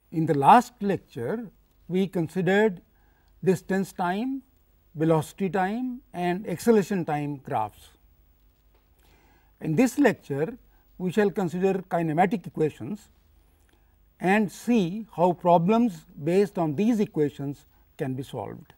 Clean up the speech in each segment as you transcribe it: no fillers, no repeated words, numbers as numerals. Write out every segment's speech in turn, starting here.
In the last lecture, we considered distance time, velocity time and acceleration time graphs. In this lecture, we shall consider kinematic equations and see how problems based on these equations can be solved.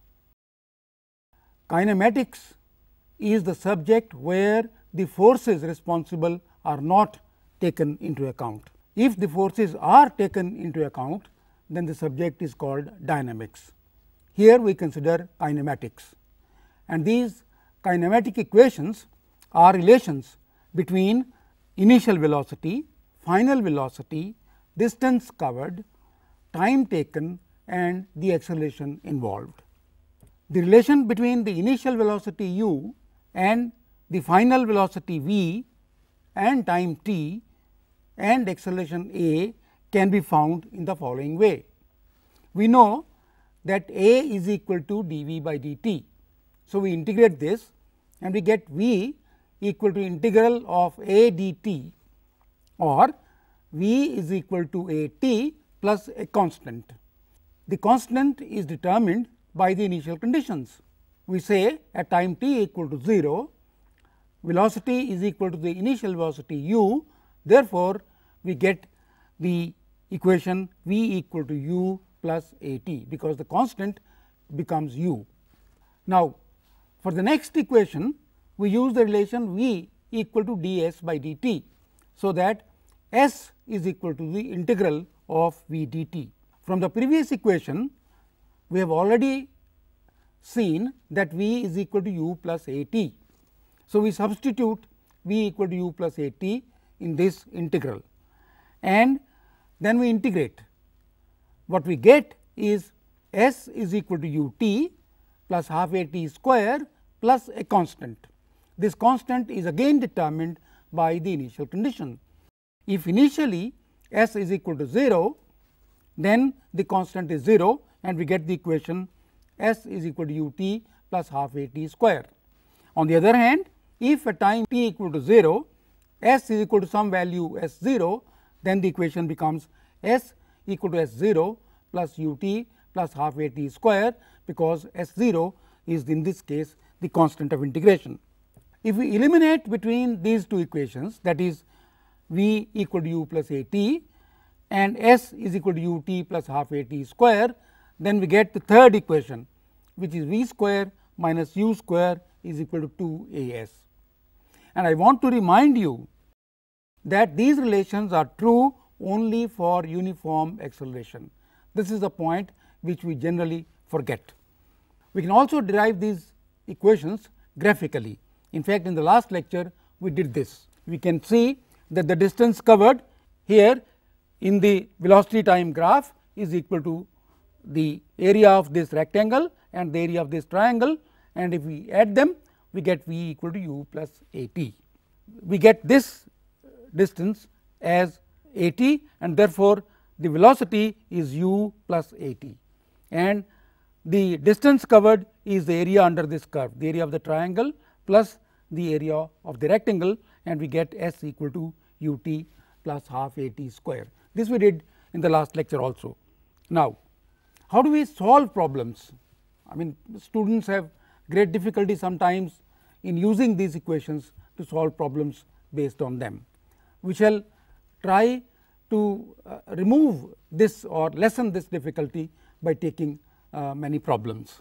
Kinematics is the subject where the forces responsible are not taken into account. If the forces are taken into account, then the subject is called dynamics. Here we consider kinematics, and these kinematic equations are relations between initial velocity, final velocity, distance covered, time taken and the acceleration involved. The relation between the initial velocity u and the final velocity v and time t and acceleration a can be found in the following way. We know that a is equal to dv by dt. So, we integrate this and we get v equal to integral of a dt, or v is equal to a t plus a constant. The constant is determined by the initial conditions. We say at time t equal to 0, velocity is equal to the initial velocity u. Therefore, we get the equation v equal to u plus a t, because the constant becomes u. Now, for the next equation, we use the relation v equal to ds by dt. So, that s is equal to the integral of v dt. From the previous equation, we have already seen that v is equal to u plus a t. So, we substitute v equal to u plus a t in this integral and then we integrate. What we get is s is equal to u t plus half a t square plus a constant. This constant is again determined by the initial condition. If initially s is equal to 0, then the constant is 0 and we get the equation s is equal to u t plus half a t square. On the other hand, if at time t equal to 0, s is equal to some value s 0, then the equation becomes s equal to s 0 plus u t plus half a t square, because s 0 is in this case the constant of integration. If we eliminate between these two equations, that is v equal to u plus a t and s is equal to u t plus half a t square, then we get the third equation, which is v square minus u square is equal to 2 a s. And I want to remind you that these relations are true only for uniform acceleration. This is the point which we generally forget. We can also derive these equations graphically. In fact, in the last lecture we did this. We can see that the distance covered here in the velocity time graph is equal to the area of this rectangle and the area of this triangle, and if we add them, we get v equal to u plus a t. We get this distance as a t, and therefore, the velocity is u plus a t, and the distance covered is the area under this curve, the area of the triangle plus the area of the rectangle, and we get s equal to u t plus half a t square. This we did in the last lecture also. Now, how do we solve problems? I mean, students have great difficulty sometimes in using these equations to solve problems based on them. We shall try to remove this or lessen this difficulty by taking many problems.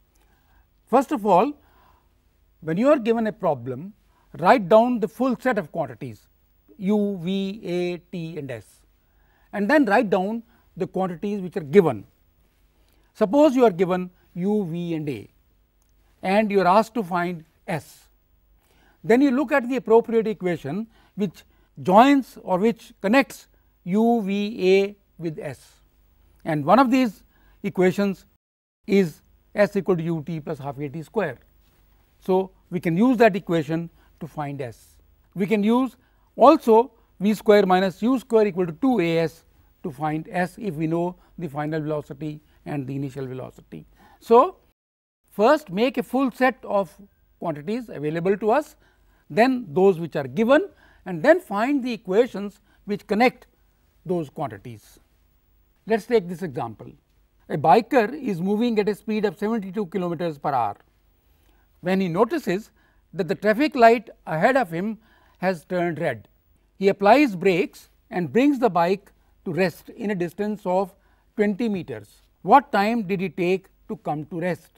First of all, when you are given a problem, write down the full set of quantities u, v, a, t and s, and then write down the quantities which are given. Suppose you are given u, v and a, and you are asked to find s. Then you look at the appropriate equation which joins or which connects u, v, a with s, and one of these equations is s equal to u t plus half a t square. So, we can use that equation to find s. We can use also v square minus u square equal to 2 a s to find s if we know the final velocity and the initial velocity. So, first make a full set of quantities available to us, then those which are given, and then find the equations which connect those quantities. Let us take this example. A biker is moving at a speed of 72 kilometers per hour. When he notices that the traffic light ahead of him has turned red, he applies brakes and brings the bike to rest in a distance of 20 meters. What time did he take to come to rest?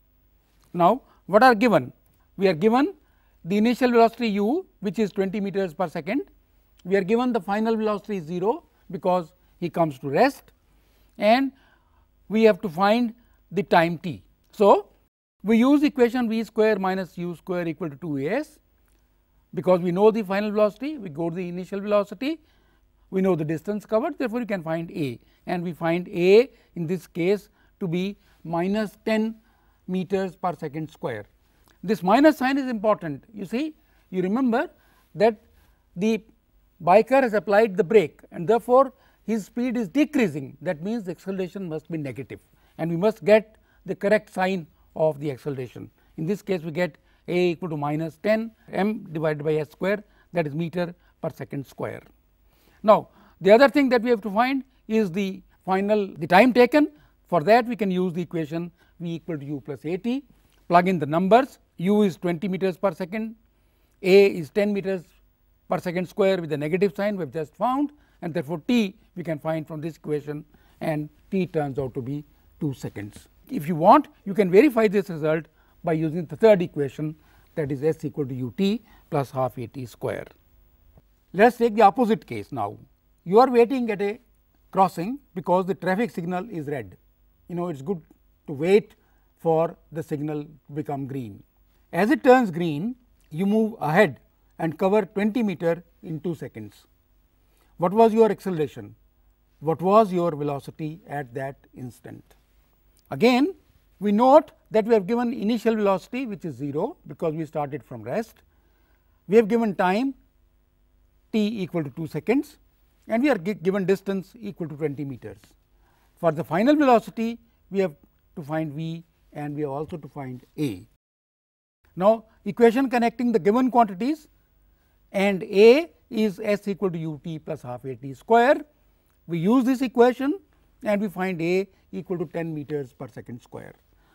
Now, what are given? We are given the initial velocity u, which is 20 meters per second. We are given the final velocity 0 because he comes to rest, and we have to find the time t. So, we use equation v square minus u square equal to 2as, because we know the final velocity, we go to the initial velocity, we know the distance covered, therefore, you can find a, and we find a in this case to be minus 10 meters per second square. This minus sign is important. You see, you remember that the biker has applied the brake, and therefore, his speed is decreasing. That means, the acceleration must be negative, and we must get the correct sign of the acceleration. In this case, we get a equal to minus 10 m divided by s square, that is meter per second square. Now, the other thing that we have to find is the time taken. For that, we can use the equation v equal to u plus a t, plug in the numbers. U is 20 meters per second, a is 10 meters per second square with a negative sign we have just found, and therefore, t we can find from this equation, and t turns out to be 2 seconds. If you want, you can verify this result by using the third equation, that is s equal to u t plus half a t square. Let us take the opposite case now. You are waiting at a crossing because the traffic signal is red. It is good to wait for the signal to become green. As it turns green, you move ahead and cover 20 meter in 2 seconds. What was your acceleration? What was your velocity at that instant? Again, we note that we have given initial velocity, which is 0 because we started from rest. We have given time t equal to 2 seconds, and we are given distance equal to 20 meters. For the final velocity, we have to find v, and we have also to find a. Now, equation connecting the given quantities, and a is s equal to u t plus half a t square. We use this equation, and we find a equal to 10 meters per second square.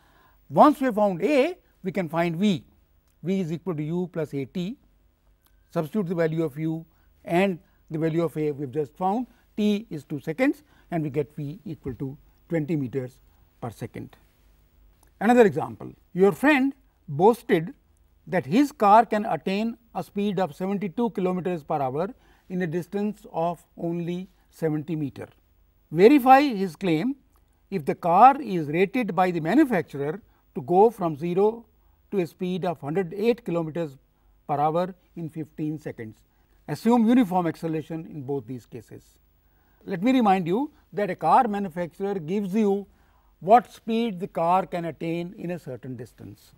Once we have found a, we can find v. V is equal to u plus a t. Substitute the value of u and the value of a we have just found. T is 2 seconds, and we get v equal to 20 meters per second. Another example, your friend boasted that his car can attain a speed of 72 kilometers per hour in a distance of only 70 meter. Verify his claim if the car is rated by the manufacturer to go from 0 to a speed of 108 kilometers per hour in 15 seconds. Assume uniform acceleration in both these cases. Let me remind you that a car manufacturer gives you what speed the car can attain in a certain distance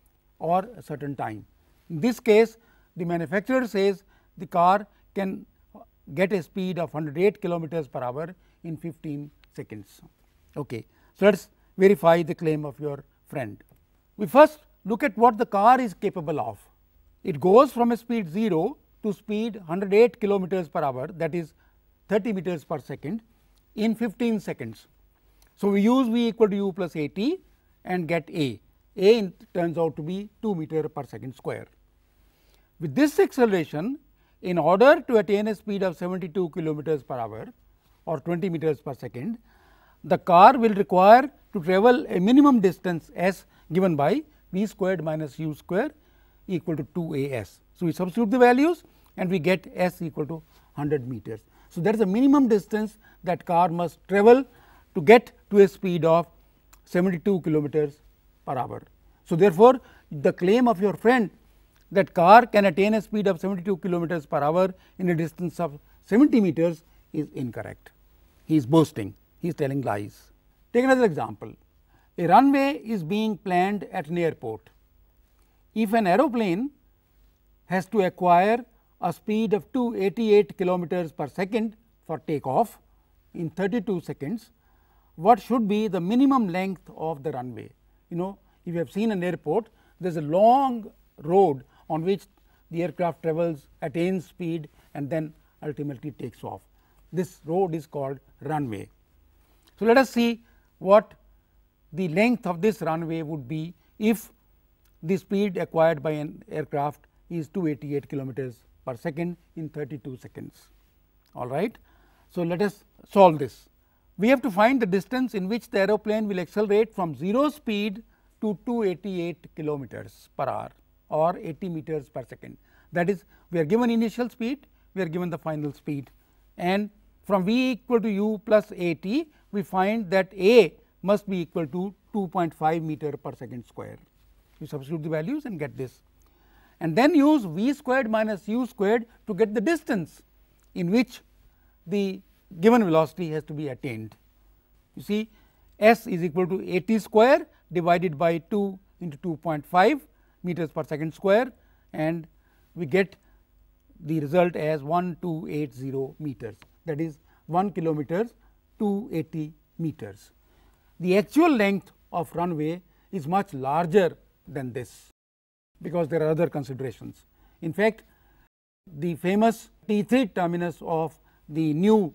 or a certain time. In this case, the manufacturer says the car can get a speed of 108 kilometers per hour in 15 seconds. Okay. So, let us verify the claim of your friend. We first look at what the car is capable of. It goes from a speed 0 to speed 108 kilometers per hour, that is 30 meters per second in 15 seconds. So, we use v equal to u plus a t and get a. A turns out to be 2 meter per second square. With this acceleration, in order to attain a speed of 72 kilometers per hour or 20 meters per second, the car will require to travel a minimum distance s given by v squared minus u square equal to 2 a s. So, we substitute the values and we get s equal to 100 meters. So, that is the minimum distance that car must travel to get to a speed of 72 kilometers per hour. So, therefore, the claim of your friend that car can attain a speed of 72 kilometers per hour in a distance of 70 meters is incorrect. He is boasting, he is telling lies. Take another example. A runway is being planned at an airport. If an aeroplane has to acquire a speed of 288 kilometers per second for takeoff in 32 seconds, what should be the minimum length of the runway? If you have seen an airport, there is a long road on which the aircraft travels, attains speed, and then ultimately takes off. This road is called runway. So, let us see what the length of this runway would be if the speed acquired by an aircraft is 288 kilometers per second in 32 seconds. All right. So, let us solve this. We have to find the distance in which the aeroplane will accelerate from 0 speed to 288 kilometers per hour or 80 meters per second. That is, we are given initial speed, we are given the final speed, and from v equal to u plus a t, we find that a must be equal to 2.5 meter per second square. You substitute the values and get this, and then use v squared minus u squared to get the distance in which the given velocity has to be attained. You see, s is equal to a t square divided by 2 into 2.5 meters per second square, and we get the result as 1280 meters, that is 1 kilometers 280 meters. The actual length of runway is much larger than this, because there are other considerations. In fact, the famous T3 terminus of the new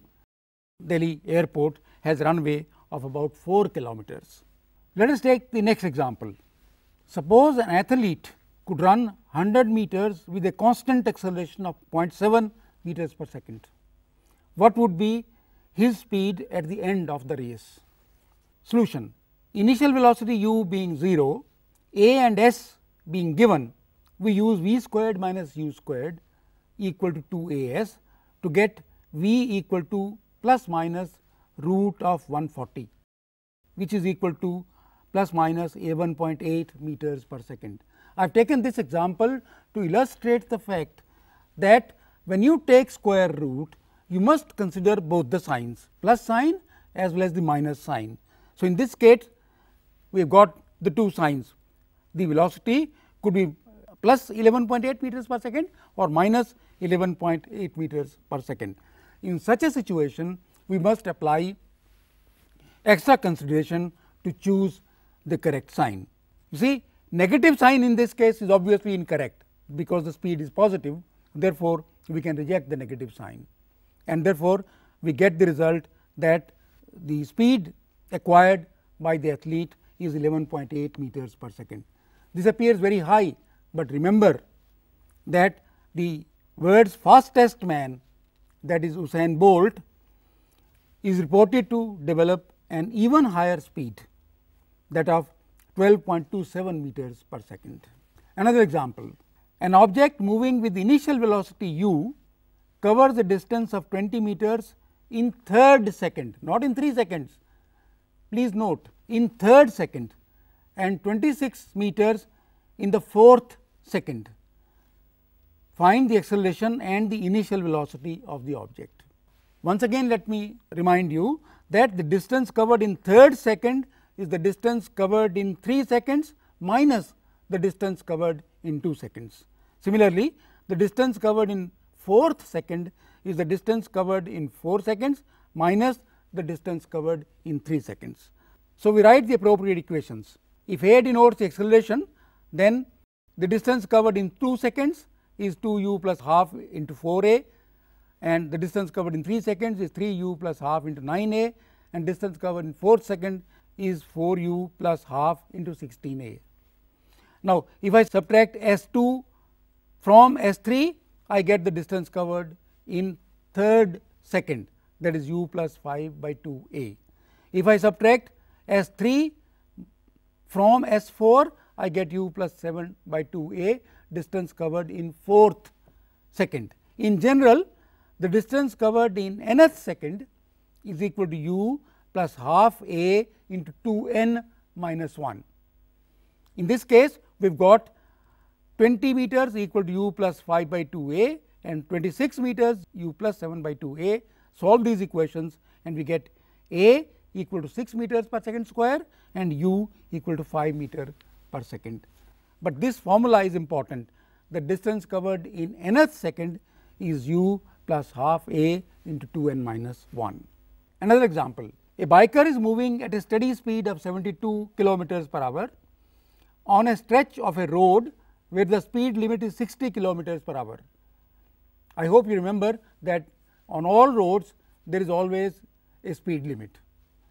Delhi airport has runway of about 4 kilometers. Let us take the next example. Suppose an athlete could run 100 meters with a constant acceleration of 0.7 meters per second. What would be his speed at the end of the race? Solution: initial velocity u being 0, a and s being given, we use v squared minus u squared equal to 2 a s to get v equal to plus minus root of 140, which is equal to plus minus a 1.8 meters per second. I have taken this example to illustrate the fact that when you take square root, you must consider both the signs, plus sign as well as the minus sign. So, in this case we have got the two signs. The velocity could be plus 11.8 meters per second or minus 11.8 meters per second. In such a situation, we must apply extra consideration to choose the correct sign. You see, negative sign in this case is obviously incorrect, because the speed is positive. Therefore, we can reject the negative sign, and therefore, we get the result that the speed acquired by the athlete is 11.8 meters per second. This appears very high, but remember that the world's fastest man, that is Usain Bolt, is reported to develop an even higher speed, that of 12.27 meters per second. Another example: an object moving with initial velocity u covers a distance of 20 meters in third second, not in 3 seconds. Please note, in third second, and 26 meters in the fourth second. Find the acceleration and the initial velocity of the object. Once again, let me remind you that the distance covered in third second is the distance covered in 3 seconds minus the distance covered in 2 seconds. Similarly, the distance covered in fourth second is the distance covered in 4 seconds minus the distance covered in 3 seconds. So, we write the appropriate equations. If a denotes the acceleration, then the distance covered in 2 seconds is 2 u plus half into 4 a, and the distance covered in 3 seconds is 3 u plus half into 9 a, and distance covered in 4th second is 4 u plus half into 16 a. Now, if I subtract S 2 from S 3, I get the distance covered in third second, that is u plus 5 by 2 a. If I subtract S 3 from S 4, I get u plus 7 by 2 a, distance covered in fourth second. In general, the distance covered in nth second is equal to u plus half a into 2 n minus 1. In this case, we have got 20 meters equal to u plus 5 by 2 a and 26 meters u plus 7 by 2 a. Solve these equations and we get a equal to 6 meters per second square and u equal to 5 meter per second. But this formula is important. The distance covered in nth second is u plus half a into 2 n minus 1. Another example: a biker is moving at a steady speed of 72 kilometers per hour on a stretch of a road where the speed limit is 60 kilometers per hour. I hope you remember that on all roads there is always a speed limit,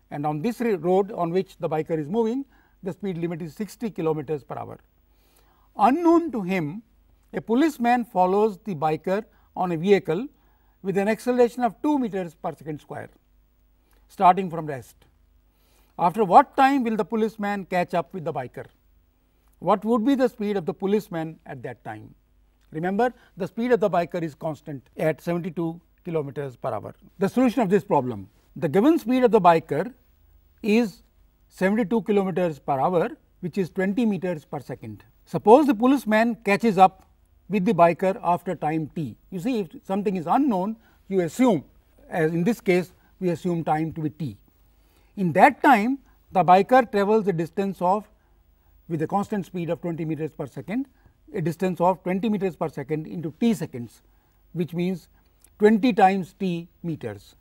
and on this road on which the biker is moving, the speed limit is 60 kilometers per hour. Unknown to him, a policeman follows the biker on a vehicle with an acceleration of 2 meters per second square, starting from rest. After what time will the policeman catch up with the biker? What would be the speed of the policeman at that time? Remember, the speed of the biker is constant at 72 kilometers per hour. The solution of this problem: the given speed of the biker is 72 kilometers per hour, which is 20 meters per second. Suppose the policeman catches up with the biker after time t. You see, if something is unknown, you assume, as in this case we assume time to be t. In that time, the biker travels a distance of, with a constant speed of 20 meters per second, a distance of 20 meters per second into t seconds, which means 20 times t meters.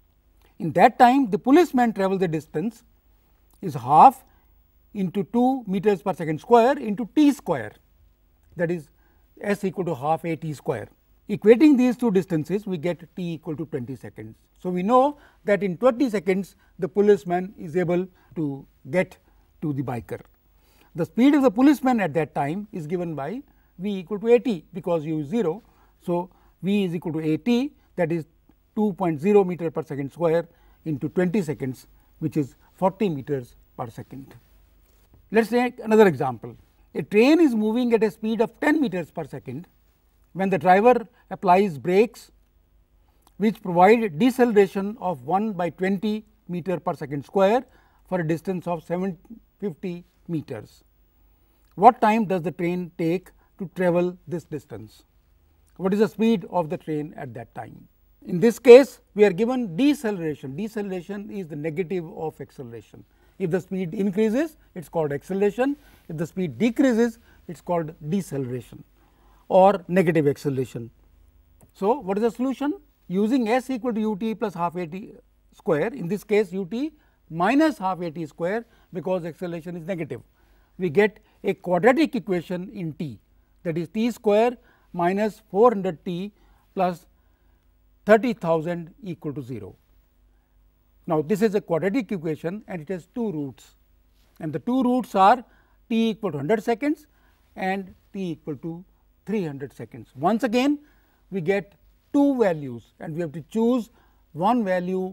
In that time, the policeman travels the distance is half into 2 meters per second square into t square, that is s equal to half a t square. Equating these two distances, we get t equal to 20 seconds. So, we know that in 20 seconds the policeman is able to get to the biker. The speed of the policeman at that time is given by v equal to a t, because u is 0. So, v is equal to a t, that is 2.0 meter per second square into 20 seconds, which is 40 meters per second. Let us take another example. A train is moving at a speed of 10 meters per second when the driver applies brakes which provide deceleration of 1 by 20 meter per second square for a distance of 750 meters. What time does the train take to travel this distance? What is the speed of the train at that time? In this case, we are given deceleration. Deceleration is the negative of acceleration. If the speed increases, it is called acceleration. If the speed decreases, it is called deceleration or negative acceleration. So, what is the solution? Using s equal to u t plus half a t square, in this case u t minus half a t square, because acceleration is negative, we get a quadratic equation in t, that is t square minus 400 t plus 30,000 equal to 0. Now, this is a quadratic equation and it has two roots, and the two roots are t equal to 100 seconds and t equal to 300 seconds. Once again, we get two values and we have to choose one value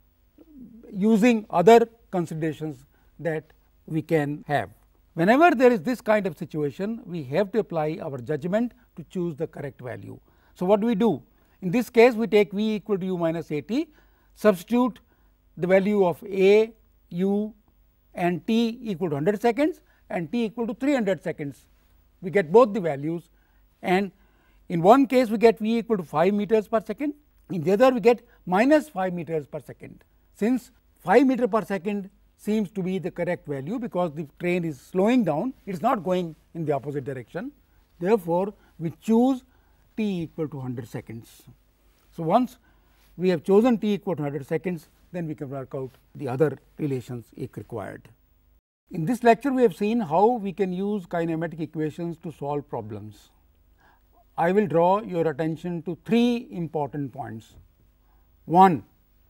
using other considerations that we can have. Whenever there is this kind of situation, we have to apply our judgment to choose the correct value. So, what do we do? In this case, we take v equal to u minus a t, substitute the value of a, u and t equal to 100 seconds and t equal to 300 seconds. We get both the values, and in one case we get v equal to 5 meters per second, in the other we get minus 5 meters per second. Since 5 meter per second seems to be the correct value, because the train is slowing down, it is not going in the opposite direction. Therefore, we choose t equal to 100 seconds. So, once we have chosen t equal to 100 seconds, then we can work out the other relations if required. In this lecture, we have seen how we can use kinematic equations to solve problems. I will draw your attention to three important points. 1,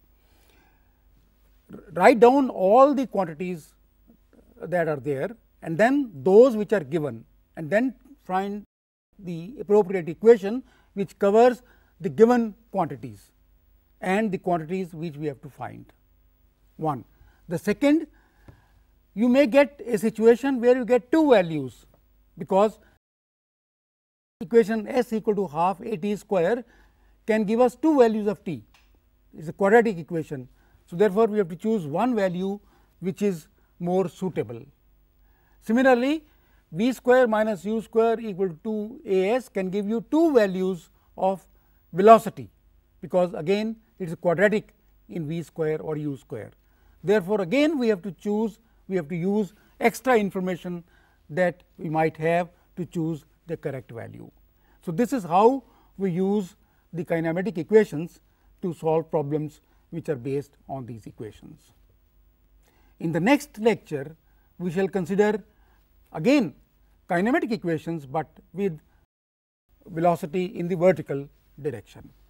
write down all the quantities that are there and then those which are given, and then find the appropriate equation which covers the given quantities and the quantities which we have to find. 1. The second, you may get a situation where you get two values, because equation s equal to half a t square can give us two values of t. It is a quadratic equation. So, therefore, we have to choose one value which is more suitable. Similarly, v square minus u square equal to 2 a s can give you two values of velocity, because again it is quadratic in v square or u square. Therefore, again we have to choose, we have to use extra information that we might have to choose the correct value. So, this is how we use the kinematic equations to solve problems which are based on these equations. In the next lecture, we shall consider again kinematic equations, but with velocity in the vertical direction.